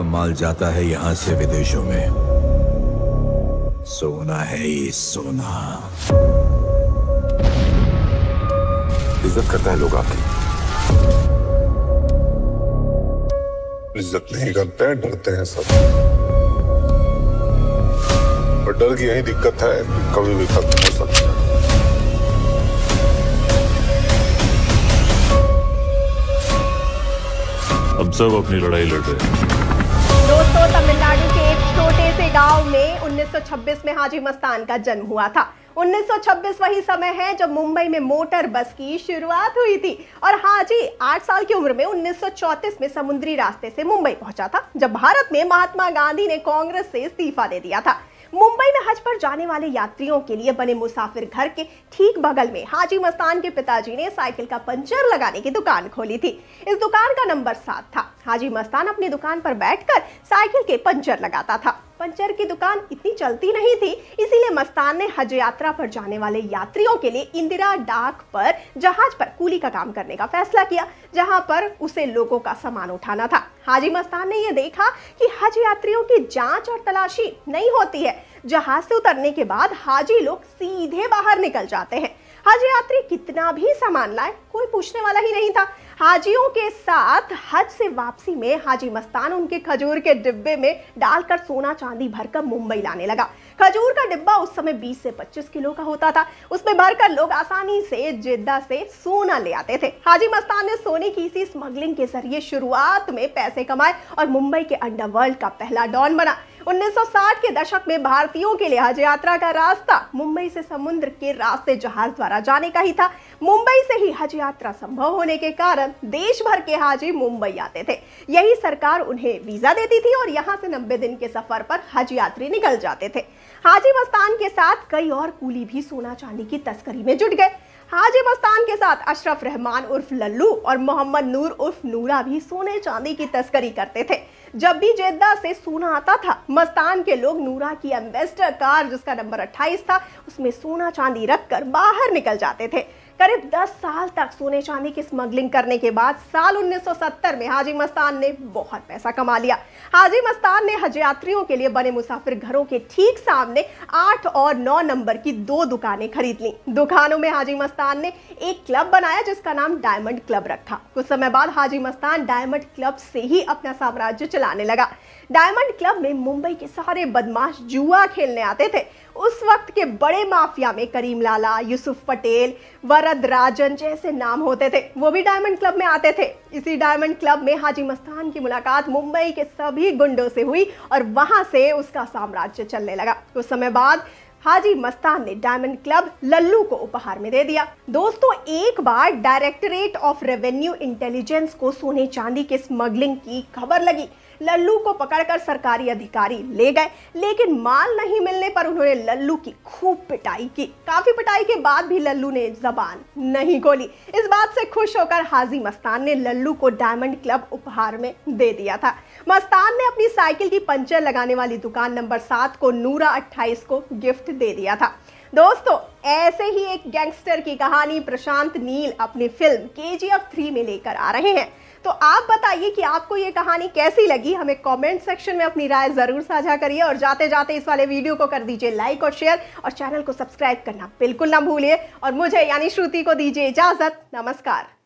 माल जाता है यहाँ से विदेशों में। सोना है ये सोना। इज्जत करता है लोग आपकी, इज्जत नहीं करते हैं, डरते हैं सब। और डर की यही दिक्कत है, कभी भी खत्म हो सकता है। हम सब अपनी लड़ाई लड़ रहे हैं। दोस्तों, तमिलनाडु के एक छोटे से गांव में 1926 में हाजी मस्तान का जन्म हुआ था। 1926 वही समय है जब मुंबई में मोटर बस की शुरुआत हुई थी और हाजी 8 साल की उम्र में 1934 में समुद्री रास्ते से मुंबई पहुंचा था, जब भारत में महात्मा गांधी ने कांग्रेस से इस्तीफा दे दिया था। मुंबई में हज पर जाने वाले यात्रियों के लिए बने मुसाफिर घर के ठीक बगल में हाजी मस्तान के पिताजी ने साइकिल का पंचर लगाने की दुकान खोली थी। इस दुकान का नंबर 7 था। हाजी मस्तान अपनी दुकान पर बैठकर साइकिल के पंचर लगाता था। पंचर की दुकान इतनी चलती नहीं थी, इसीलिए मस्तान ने हज यात्रा पर जाने वाले यात्रियों के लिए इंदिरा डाक पर जहाज पर कूली का काम करने का फैसला किया, जहां पर उसे लोगों का सामान उठाना था। हाजी मस्तान ने यह देखा कि हज यात्रियों की जांच और तलाशी नहीं होती है। जहाज से उतरने के बाद हाजी लोग सीधे बाहर निकल जाते हैं। हज यात्री कितना भी सामान लाए, कोई पूछने वाला ही नहीं था। हाजियों के साथ हज से वापसी में हाजी मस्तान उनके खजूर के डिब्बे में डालकर सोना चांदी भरकर मुंबई लाने लगा। खजूर का डिब्बा उस समय 20 से 25 किलो का होता था। उसमें भरकर लोग आसानी से जिद्दा से सोना ले आते थे। हाजी मस्तान ने सोने की इसी स्मगलिंग के जरिए शुरुआत में पैसे कमाए और मुंबई के अंडरवर्ल्ड का पहला डॉन बना। 1960 के दशक में भारतीयों के लिए हज यात्रा का रास्ता मुंबई से समुद्र के रास्ते जहाज द्वारा जाने का ही था। मुंबई से ही हज यात्रा संभव होने के कारण देश भर के हाजी मुंबई आते थे। यही सरकार उन्हें वीजा देती थी और यहाँ से 90 दिन के सफर पर हज यात्री निकल जाते थे। हाजी मस्तान के साथ कई और कूली भी सोना चांदी की तस्करी में जुट गए। हाजी मस्तान के साथ अशरफ रहमान उर्फ लल्लू और मोहम्मद नूर उर्फ नूरा भी सोने चांदी की तस्करी करते थे। जब भी जेद्दा से सोना आता था, मस्तान के लोग नूरा की एम्बेसडर कार जिसका नंबर 28 था, उसमें सोना चांदी रखकर बाहर निकल जाते थे। करीब 10 साल तक सोने चांदी की स्मगलिंग करने के बाद साल 1970 में हाजी मस्तान ने बहुत पैसा कमा लिया। हाजी मस्तान ने हज यात्रियों के लिए बने मुसाफिर घरों के ठीक सामने 8 और 9 नंबर की 2 दुकानें खरीद ली। दुकानों में हाजी मस्तान ने एक क्लब बनाया जिसका नाम डायमंड क्लब रखा। कुछ समय बाद हाजी मस्तान डायमंड क्लब से ही अपना साम्राज्य चलाने लगा। डायमंड क्लब में मुंबई के सारे बदमाश जुआ खेलने आते थे। उस वक्त के बड़े माफिया में करीम लाला, यूसुफ पटेल, वरद राजन जैसे नाम होते थे, वो भी डायमंड क्लब में आते थे। इसी डायमंड क्लब में हाजी मस्तान की मुलाकात मुंबई के सभी गुंडों से हुई और वहां से उसका साम्राज्य चलने लगा। कुछ समय बाद हाजी मस्तान ने डायमंड क्लब लल्लू को उपहार में दे दिया। दोस्तों, एक बार डायरेक्टरेट ऑफ रेवेन्यू इंटेलिजेंस को सोने चांदी के स्मगलिंग की खबर लगी। लल्लू को पकड़कर सरकारी अधिकारी ले गए, लेकिन माल नहीं मिलने पर उन्होंने लल्लू की खूब पिटाई की। काफी पिटाई के बाद भी लल्लू ने जबान नहीं खोली। इस बात से खुश होकर हाजी मस्तान ने लल्लू को डायमंड क्लब उपहार में दे दिया था। मस्तान ने अपनी साइकिल की पंचर लगाने वाली दुकान नंबर 7 को नूरा 28 को गिफ्ट दे दिया था। दोस्तों, ऐसे ही एक गैंगस्टर की कहानी प्रशांत नील अपनी फिल्म KGF 3 में लेकर आ रहे हैं। तो आप बताइए कि आपको ये कहानी कैसी लगी। हमें कमेंट सेक्शन में अपनी राय जरूर साझा करिए और जाते जाते इस वाले वीडियो को कर दीजिए लाइक और शेयर और चैनल को सब्सक्राइब करना बिल्कुल ना भूलिए। और मुझे यानी श्रुति को दीजिए इजाजत। नमस्कार।